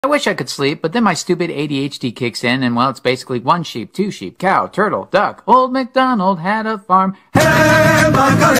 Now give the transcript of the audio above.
I wish I could sleep, but then my stupid ADHD kicks in, and well, it's basically 1 sheep, 2 sheep, cow, turtle, duck. Old MacDonald had a farm. Hey,